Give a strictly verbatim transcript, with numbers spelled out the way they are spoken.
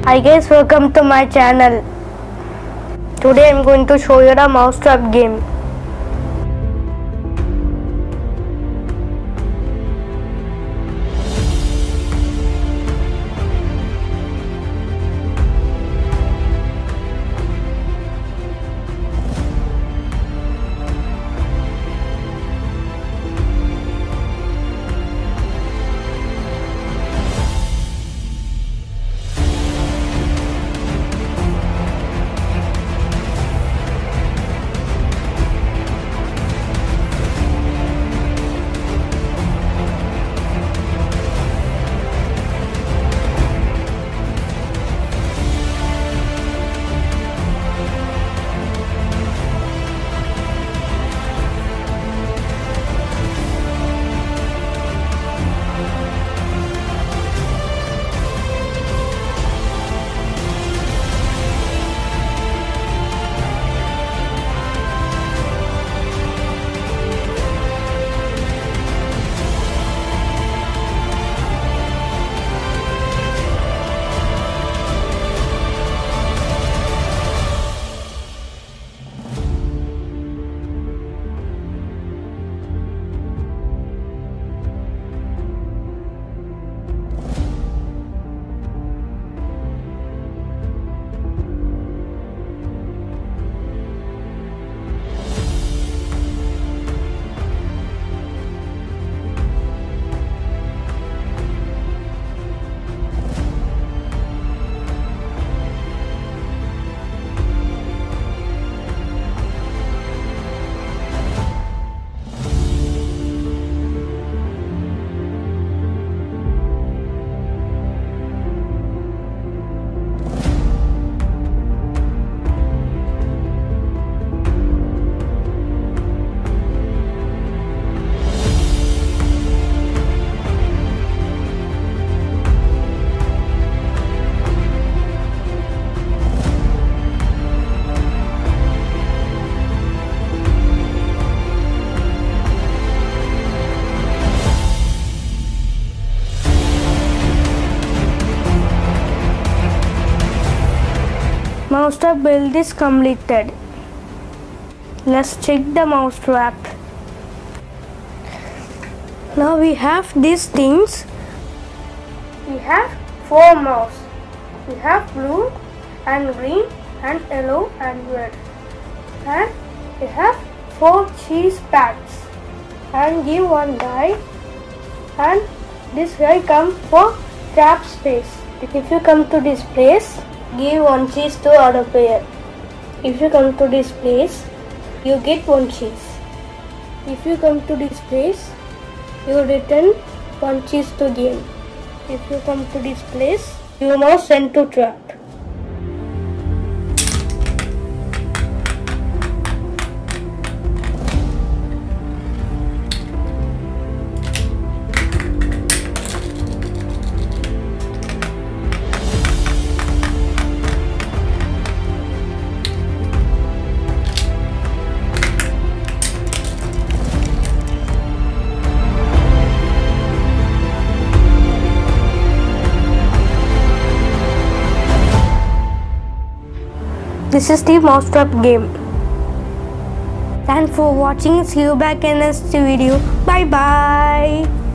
Hi guys, welcome to my channel. Today I'm going to show you a mousetrap game. Mousetrap build is completed. Let's check the mousetrap. Now we have these things. We have four mouse. We have blue and green and yellow and red. And we have four cheese pads. And give one die. And this guy come for trap space. If you come to this place, give one cheese to other player. If you come to this place, you get one cheese. If you come to this place, you return one cheese to game. If you come to this place, you must send to trap. This is the mousetrap game. Thanks for watching. See you back in next video. Bye bye.